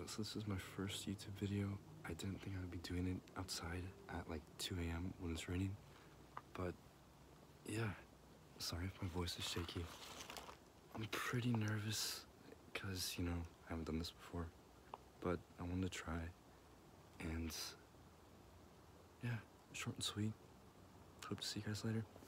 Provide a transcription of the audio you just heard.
So this is my first YouTube video. I didn't think I would be doing it outside at like 2 a.m. when it's raining. But yeah, sorry if my voice is shaky. I'm pretty nervous because, you know, I haven't done this before. But I wanted to try. And yeah, short and sweet. Hope to see you guys later.